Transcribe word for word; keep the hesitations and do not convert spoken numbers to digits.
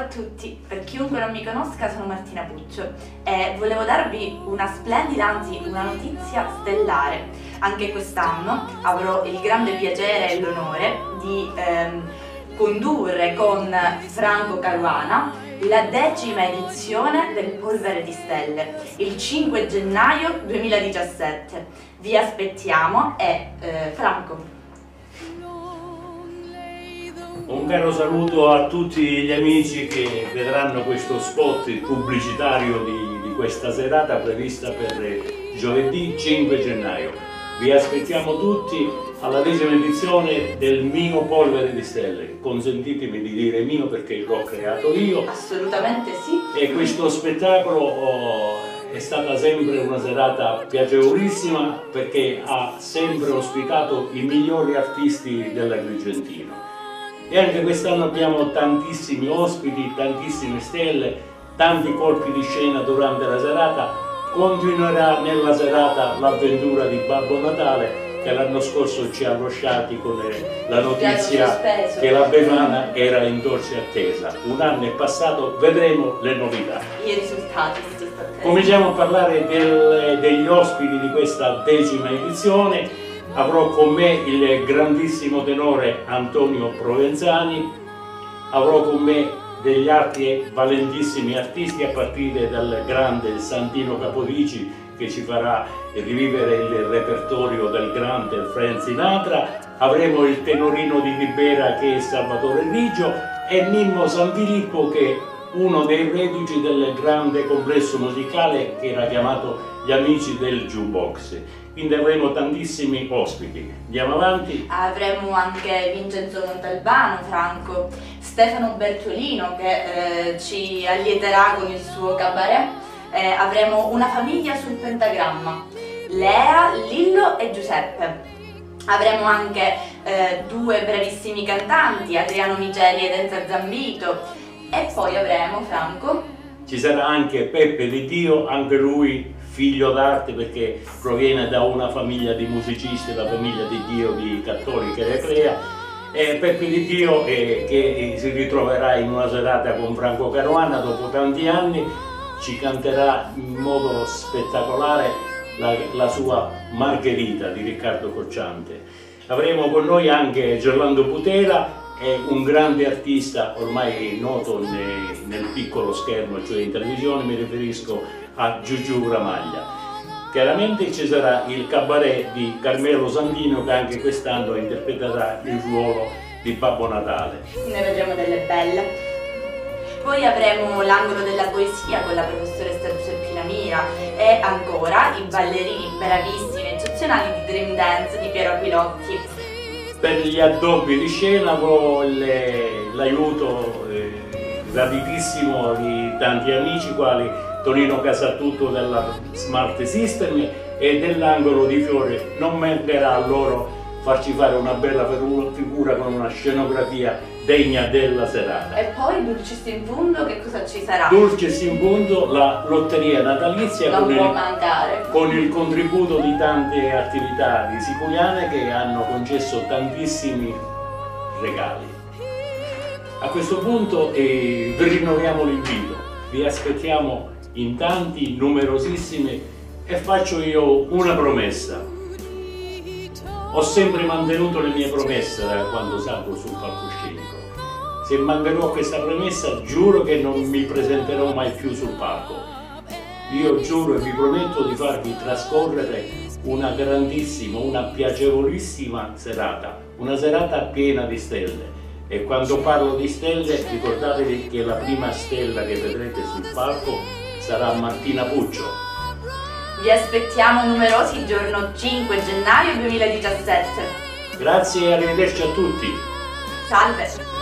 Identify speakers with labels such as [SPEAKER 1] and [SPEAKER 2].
[SPEAKER 1] tutti, per chiunque non mi conosca sono Martina Puccio e volevo darvi una splendida, anzi una notizia stellare. Anche quest'anno avrò il grande piacere e l'onore di ehm, condurre con Franco Caruana la decima edizione del Polvere di Stelle, il cinque gennaio duemiladiciassette. Vi aspettiamo e eh, Franco.
[SPEAKER 2] Un caro saluto a tutti gli amici che vedranno questo spot pubblicitario di, di questa serata prevista per giovedì cinque gennaio. Vi aspettiamo tutti alla decima edizione del mio Polvere di Stelle. Consentitemi di dire mio perché l'ho creato io.
[SPEAKER 1] Assolutamente sì.
[SPEAKER 2] E questo spettacolo oh, è stata sempre una serata piacevolissima perché ha sempre ospitato i migliori artisti dell'Agrigentino. E anche quest'anno abbiamo tantissimi ospiti, tantissime stelle, tanti colpi di scena durante la serata. Continuerà nella serata l'avventura di Babbo Natale che l'anno scorso ci ha lasciati con la notizia che la Befana era in dolce attesa. Un anno è passato, vedremo le novità.
[SPEAKER 1] I risultati di questa attesa.
[SPEAKER 2] Cominciamo a parlare del, degli ospiti di questa decima edizione. Avrò con me il grandissimo tenore Antonio Provenzani, avrò con me degli altri valentissimi artisti a partire dal grande Santino Capodici che ci farà rivivere il repertorio del grande Frank Sinatra, avremo il tenorino di Ribera che è Salvatore Riggio e Mimmo Sanfilippo che è uno dei reduci del grande complesso musicale che era chiamato Gli Amici del Jukebox. Quindi avremo tantissimi ospiti. Andiamo avanti.
[SPEAKER 1] Avremo anche Vincenzo Montalbano, Franco, Stefano Bertolino che eh, ci allieterà con il suo cabaret. Eh, avremo una famiglia sul pentagramma, Lea, Lillo e Giuseppe. Avremo anche eh, due bravissimi cantanti, Adriano Miceli ed Enza Zambito. E poi avremo, Franco,
[SPEAKER 2] ci sarà anche Peppe Di Dio, anche lui figlio d'arte perché proviene da una famiglia di musicisti, la famiglia di Dio di Cattolica Eretrea. E Peppe Di Dio eh, che si ritroverà in una serata con Franco Caruana dopo tanti anni, ci canterà in modo spettacolare la, la sua Margherita di Riccardo Cocciante. Avremo con noi anche Gerlando Butera, è un grande artista ormai noto nel, nel piccolo schermo, cioè in televisione, mi riferisco a Giugiù Gramaglia. Chiaramente ci sarà il cabaret di Carmelo Sandino che anche quest'anno interpreterà il ruolo di Babbo Natale.
[SPEAKER 1] Ne vedremo delle belle. Poi avremo l'angolo della poesia con la professoressa Giuseppina Mira e ancora i ballerini bravissimi e eccezionali di Dream Dance di Piero Pilotti.
[SPEAKER 2] Per gli addobbi di scena avrò l'aiuto eh, graditissimo di tanti amici quali Tonino Casatutto della Smart System e dell'angolo di Fiore. Non mancherà a loro farci fare una bella figura con una scenografia degna della serata.
[SPEAKER 1] E poi Dulcis in Fundo, che cosa ci sarà?
[SPEAKER 2] Dulcis in Fundo, la lotteria natalizia
[SPEAKER 1] non
[SPEAKER 2] con,
[SPEAKER 1] può
[SPEAKER 2] il,
[SPEAKER 1] mancare.
[SPEAKER 2] con il contributo di tante attività di Siculiane che hanno concesso tantissimi regali. A questo punto eh, vi rinnoviamo l'invito, vi aspettiamo in tanti, numerosissimi e faccio io una promessa. Ho sempre mantenuto le mie promesse da quando salgo sul palcoscenico. Se manterrò questa promessa giuro che non mi presenterò mai più sul palco. Io giuro e vi prometto di farvi trascorrere una grandissima, una piacevolissima serata, una serata piena di stelle. E quando parlo di stelle ricordatevi che la prima stella che vedrete sul palco sarà Martina Puccio.
[SPEAKER 1] Vi aspettiamo numerosi il giorno cinque gennaio duemiladiciassette.
[SPEAKER 2] Grazie e arrivederci a tutti.
[SPEAKER 1] Salve!